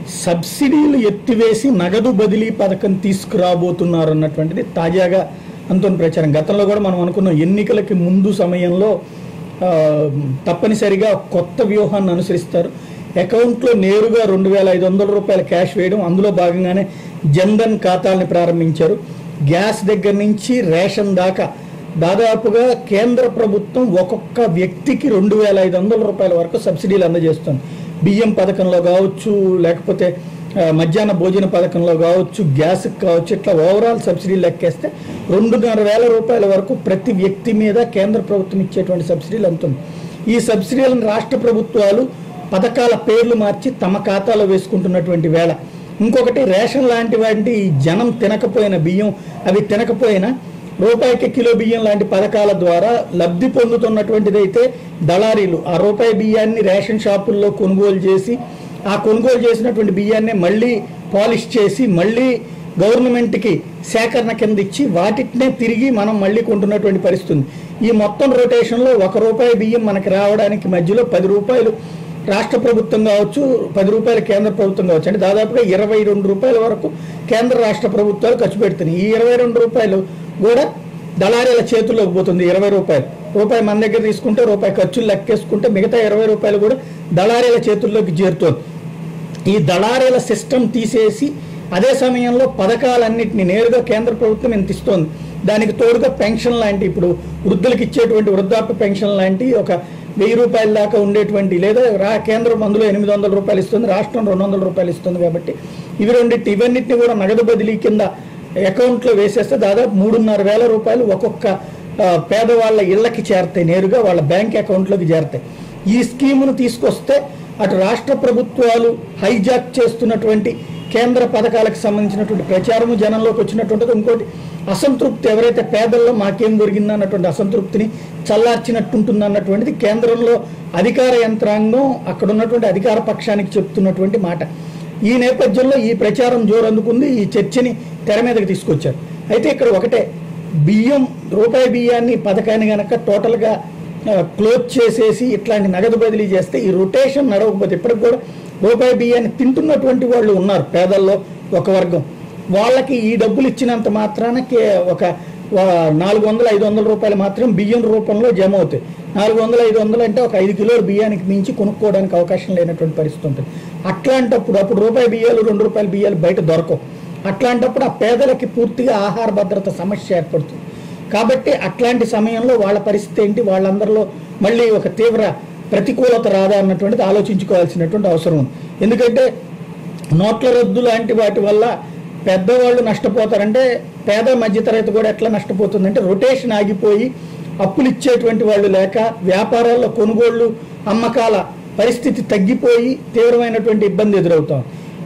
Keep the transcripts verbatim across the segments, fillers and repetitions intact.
సబ్సిడీలు ఎత్తివేసి నగదు బదిలీ పథకం తీసుకురాబోతున్నారు అన్నటువంటిది తాజాగా అంతోని ప్రచారం. గతంలో కూడా మనం అనుకున్నాం ఎన్నికలకి ముందు సమయంలో తప్పనిసరిగా కొత్త వ్యూహాన్ని అనుసరిస్తారు. అకౌంట్లో నేరుగా రెండు వేల ఐదు వందల రూపాయల క్యాష్ వేయడం, అందులో భాగంగానే జన్ధన్ ఖాతాలని ప్రారంభించారు. గ్యాస్ దగ్గర నుంచి రేషన్ దాకా దాదాపుగా కేంద్ర ప్రభుత్వం ఒక్కొక్క వ్యక్తికి రెండు వేల ఐదు వందల రూపాయల వరకు సబ్సిడీలు అందజేస్తుంది. బియ్యం పథకంలో కావచ్చు, లేకపోతే మధ్యాహ్న భోజన పథకంలో కావచ్చు, గ్యాస్కి కావచ్చు, ఇట్లా ఓవరాల్ సబ్సిడీలు లెక్కేస్తే రెండున్నర వేల రూపాయల వరకు ప్రతి వ్యక్తి మీద కేంద్ర ప్రభుత్వం ఇచ్చేటువంటి సబ్సిడీలు అందుతుంది. ఈ సబ్సిడీలను రాష్ట్ర ప్రభుత్వాలు పథకాల పేర్లు మార్చి తమ ఖాతాలో వేసుకుంటున్నటువంటి వేళ ఇంకొకటి రేషన్ లాంటి వాటి జనం తినకపోయిన బియ్యం అవి తినకపోయినా రూపాయికి కిలో బియ్యం లాంటి పథకాల ద్వారా లబ్ధి పొందుతున్నటువంటిదైతే దళారీలు ఆ రూపాయి బియ్యాన్ని రేషన్ షాపుల్లో కొనుగోలు చేసి ఆ కొనుగోలు చేసినటువంటి బియ్యాన్ని మళ్ళీ పాలిష్ చేసి మళ్ళీ గవర్నమెంట్కి సేకరణ కింద ఇచ్చి వాటినే తిరిగి మనం మళ్ళీ కొంటున్నటువంటి పరిస్థితి. ఈ మొత్తం రొటేషన్లో ఒక రూపాయి బియ్యం మనకి రావడానికి మధ్యలో పది రూపాయలు రాష్ట్ర ప్రభుత్వం కావచ్చు, పది రూపాయలు కేంద్ర ప్రభుత్వం కావచ్చు, అంటే దాదాపుగా ఇరవై రెండు రూపాయల వరకు కేంద్ర రాష్ట్ర ప్రభుత్వాలు ఖర్చు పెడుతున్నాయి. ఈ ఇరవై రెండు రూపాయలు కూడా దళారీల చేతుల్లోకి పోతుంది. ఇరవై రూపాయలు రూపాయి మన దగ్గర తీసుకుంటే రూపాయి ఖర్చులు లెక్కేసుకుంటే మిగతా ఇరవై రూపాయలు కూడా దళారీల చేతుల్లోకి చేరుతుంది. ఈ దళారీల సిస్టమ్ తీసేసి అదే సమయంలో పథకాలన్నింటినీ నేరుగా కేంద్ర ప్రభుత్వం ఎంత ఇస్తోంది, దానికి తోడుగా పెన్షన్ లాంటి ఇప్పుడు వృద్ధులకు ఇచ్చేటువంటి వృద్ధాప్య పెన్షన్ లాంటి ఒక వెయ్యి రూపాయల దాకా ఉండేటువంటి లేదా రా కేంద్రం అందులో ఎనిమిది వందల రూపాయలు ఇస్తుంది, రాష్ట్రం రెండు వందల రూపాయలు ఇస్తుంది. కాబట్టి ఇవి రెండింటి ఇవన్నిటిని కూడా నగదు బదిలీ కింద అకౌంట్లో వేసేస్తే దాదాపు మూడున్నర వేల రూపాయలు ఒక్కొక్క పేదవాళ్ళ ఇళ్లకి చేరతాయి, నేరుగా వాళ్ళ బ్యాంక్ అకౌంట్లోకి చేరతాయి. ఈ స్కీమును తీసుకొస్తే అటు రాష్ట్ర ప్రభుత్వాలు హైజాక్ చేస్తున్నటువంటి కేంద్ర పథకాలకు సంబంధించినటువంటి ప్రచారము జనంలోకి వచ్చినటువంటిది. ఇంకోటి అసంతృప్తి, ఎవరైతే పేదల్లో మాకేం దొరికిందా అన్నటువంటి అసంతృప్తిని చల్లార్చినట్టుంటుంది అన్నటువంటిది కేంద్రంలో అధికార యంత్రాంగం అక్కడ ఉన్నటువంటి అధికార పక్షానికి చెప్తున్నటువంటి మాట. ఈ నేపథ్యంలో ఈ ప్రచారం జోరందుకుంది, ఈ చర్చని తెర మీదకి తీసుకొచ్చారు. అయితే ఇక్కడ ఒకటే, బియ్యం రూపాయి బియ్యాన్ని పథకాన్ని కనుక టోటల్గా క్లోజ్ చేసేసి ఇట్లాంటి నగదు బదిలీ చేస్తే ఈ రొటేషన్ నడవకపోతే ఇప్పటికి కూడా రూపాయి బియ్యాన్ని తింటున్నటువంటి వాళ్ళు ఉన్నారు పేదల్లో ఒక వర్గం. వాళ్ళకి ఈ డబ్బులు ఇచ్చినంత మాత్రాన ఒక నాలుగు వందల ఐదు వందల రూపాయలు మాత్రం బియ్యం రూపంలో జమ అవుతాయి. నాలుగు వందల ఐదు వందలు అంటే ఒక ఐదు కిలోల బియ్యానికి మించి కొనుక్కోవడానికి అవకాశం లేనటువంటి పరిస్థితి ఉంటుంది. అట్లాంటప్పుడు అప్పుడు రూపాయి బియ్యాలు రెండు రూపాయల బియ్యాలు బయట దొరకవు. అట్లాంటప్పుడు ఆ పేదలకి పూర్తిగా ఆహార భద్రత సమస్య ఏర్పడుతుంది. కాబట్టి అట్లాంటి సమయంలో వాళ్ళ పరిస్థితి ఏంటి, వాళ్ళందరిలో మళ్ళీ ఒక తీవ్ర ప్రతికూలత రాదా అన్నటువంటిది ఆలోచించుకోవాల్సినటువంటి అవసరం ఉంది. ఎందుకంటే నోట్ల రద్దు లాంటి వాటి వల్ల పెద్దవాళ్ళు నష్టపోతారంటే పేద మధ్యతరగతి కూడా ఎట్లా నష్టపోతుందంటే రొటేషన్ ఆగిపోయి అప్పులు ఇచ్చేటువంటి వాళ్ళు లేక వ్యాపారాల్లో కొనుగోళ్లు అమ్మకాల పరిస్థితి తగ్గిపోయి తీవ్రమైనటువంటి ఇబ్బంది ఎదురవుతాం.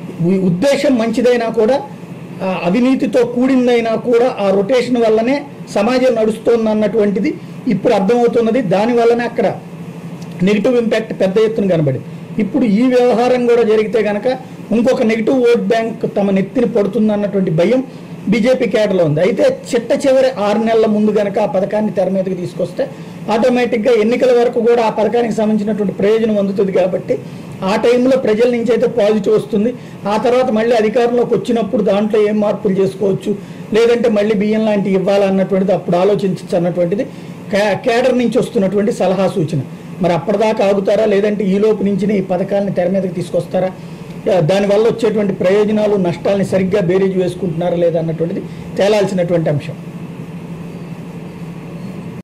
ఉద్దేశం మంచిదైనా కూడా అవినీతితో కూడిందైనా కూడా ఆ రొటేషన్ వల్లనే సమాజం నడుస్తోంది అన్నటువంటిది ఇప్పుడు అర్థమవుతున్నది. దానివల్లనే అక్కడ నెగిటివ్ ఇంపాక్ట్ పెద్ద ఎత్తున కనబడింది. ఇప్పుడు ఈ వ్యవహారం కూడా జరిగితే కనుక ఇంకొక నెగిటివ్ ఓట్ బ్యాంక్ తమ నెత్తిని పడుతుంది అన్నటువంటి భయం బీజేపీ కేడర్లో ఉంది. అయితే చిట్ట చివరి ఆరు నెలల ముందు కనుక ఆ పథకాన్ని తెర మీదకి తీసుకొస్తే ఆటోమేటిక్గా ఎన్నికల వరకు కూడా ఆ పథకానికి సంబంధించినటువంటి ప్రయోజనం అందుతుంది. కాబట్టి ఆ టైంలో ప్రజల నుంచి అయితే పాజిటివ్ వస్తుంది. ఆ తర్వాత మళ్ళీ అధికారంలోకి వచ్చినప్పుడు దాంట్లో ఏం మార్పులు చేసుకోవచ్చు, లేదంటే మళ్ళీ బియ్యం లాంటివి ఇవ్వాలన్నటువంటిది అప్పుడు ఆలోచించచ్చు అన్నటువంటిది కేడర్ నుంచి వస్తున్నటువంటి సలహా సూచన. మరి అప్పటిదాకా ఆగుతారా, లేదంటే ఈ లోపు నుంచి ఈ పథకాలని తెర మీదకి తీసుకొస్తారా, దానివల్ల వచ్చేటువంటి ప్రయోజనాలు నష్టాలని సరిగ్గా బేరీజు వేసుకుంటున్నారా లేదా అన్నటువంటిది తేలాల్సినటువంటి అంశం.